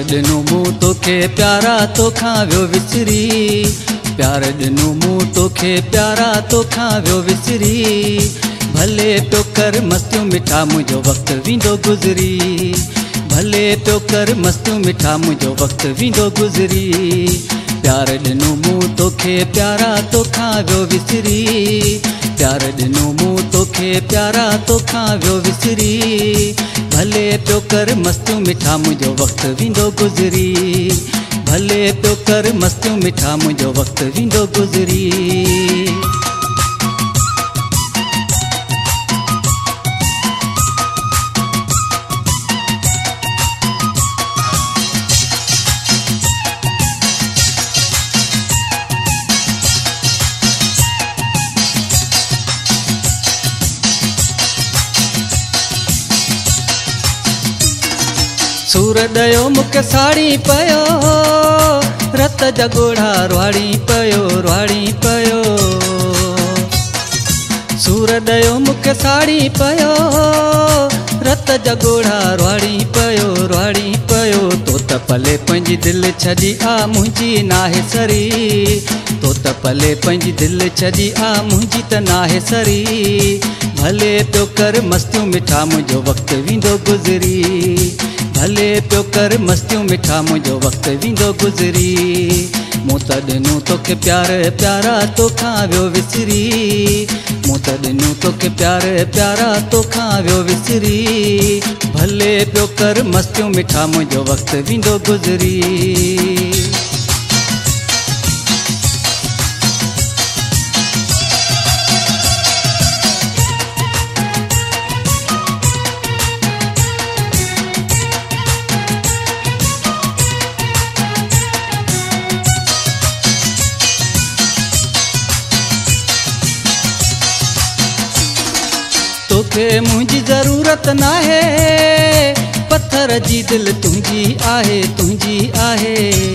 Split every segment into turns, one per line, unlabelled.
ॾिनो मूं तोखे प्यारा तोखां वियो विसरी, प्यार ॾिनो मूं तोखे प्यारा तोखां वियो विसरी। भले पियो कर मस्तियूं मिठा मुंहिंजो वक़्तु वेंदो गुज़री, भले पियो कर मस्तियूं मिठा मुंहिंजो वक़्तु वेंदो गुज़री। प्यार ॾिनो मूं तोखे प्यारा तोखां वियो विसरी, प्यार ॾिनो मूं तोखे प्यारा तोखां वियो विसरी। भले पियो कर मस्तियूं मिठा मुंहिंजो वक़्तु वेंदो गुज़री, भले पियो कर मस्तियूं मिठा मुंहिंजो वक़्तु वेंदो गुज़री। सूर ॾियो मूंखे साड़ी पियो, रत जा ॻोढ़ा रुहाड़ी पियो रुहाड़ी पियो। सूर ॾियो मूंखे साड़ी पियो, रत जा ॻोढ़ा रुहाड़ी पियो रुहाड़ी पियो। तो त पले पंहिंजी दिलि छॾी आ मुंहिंजी नाहे सरी, तो त पले पंहिंजी दिलि छॾी आ मुंहिंजी त नाहे सरी। भले पियो कर मस्तियूं मिठा मुंहिंजो वक़्तु वेंदो गुज़री, भले पियो कर मस्तियूं मिठा मुंहिंजो वक़्तु वेंदो गुज़री। मूं त ॾिनो तोखे प्यार प्यारा तोखां वियो विसरी, मूं त ॾिनो तोखे प्यार प्यारा तोखां वियो विसरी। भले पियो कर मस्तियूं मिठा मुंहिंजो वक़्तु वेंदो गुज़री। तोखे मुंहिंजी ज़रूरत नाहे, पत्थर जी दिलि तुंहिंजी आहे तुंहिंजी आहे।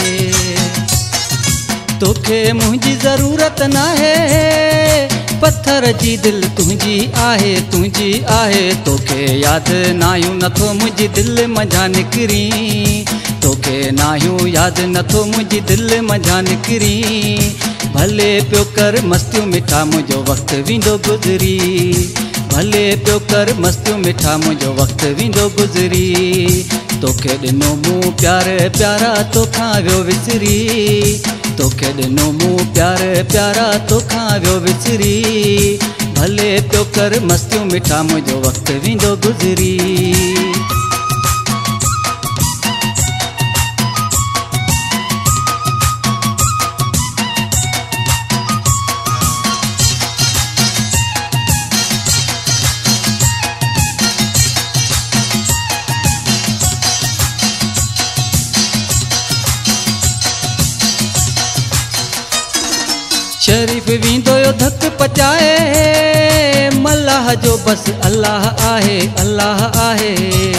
तोखे मुंहिंजी ज़रूरत नाहे, पत्थर जी दिलि तुंहिंजी आहे तुंहिंजी आहे। तोखे यादि नाहियूं नथो मुंहिंजी दिलि मंझां निकिरी, तोखे नाहियूं यादि नथो मुंहिंजी दिलि मंझां निकिरी। भले पियो कर मस्तियूं मिठा मुंहिंजो वक़्तु वेंदो गुज़री, भले पियो कर मस्तियूं मिठा मुंहिंजो वक़्तु वेंदो गुज़री। तोखे ॾिनो मूं प्यार प्यारा तोखां वियो विसरी, तोखे ॾिनो मूं प्यार प्यारा तोखां वियो विसरी। भले पियो कर मस्तियूं मिठा मुंहिंजो वक़्तु वेंदो गुज़री। शरीफ़ वेंदो यो धक पचाए, मल्लाह जो बस अल्लाह आहे अल्लाह आहे।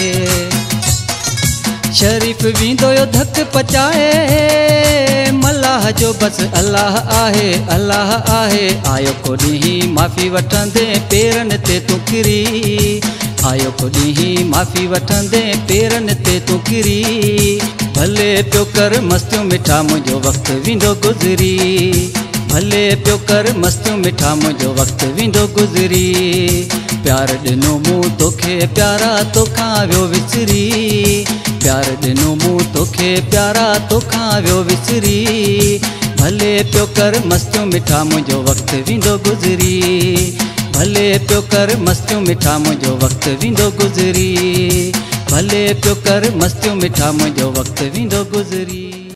शरीफ़ वेंदो यो धक पचाए, मल्लाह जो बस अल्लाह आहे अल्लाह आहे। आयो को ॾींहुं माफ़ी वठंदे पेरनि ते तूं किरी, आयो को ॾींहुं माफ़ी वठंदे पेरनि ते तूं किरी। भले पियो कर मस्तियूं मिठा मुंहिंजो वक़्तु वेंदो गुज़री, भले पियो कर मस्तियूं मिठा मुंहिंजो वक़्तु वेंदो गुज़री। प्यार ॾिनो मूं तोखे प्यारा तोखां वियो विसरी, प्यार ॾिनो मूं तोखे प्यारा तोखां वियो विसरी। भले पियो कर मस्तियूं मिठा मुंहिंजो वक़्तु वेंदो गुज़री, भले पियो कर मस्तियूं मिठा मुंहिंजो वक़्तु वेंदो गुज़री। भले पियो कर मस्तियूं मिठा मुंहिंजो वक़्तु वेंदो गुज़री।